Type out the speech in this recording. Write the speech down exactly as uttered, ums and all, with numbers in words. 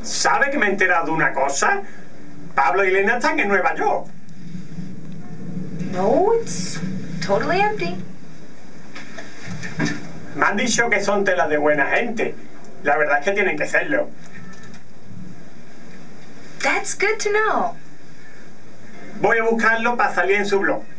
¿Sabe que me he enterado de una cosa? Pablo y Elena están en Nueva York. No, it's totally empty. Me han dicho que son telas de buena gente. La verdad es que tienen que serlo. That's good to know. Voy a buscarlo para salir en su blog.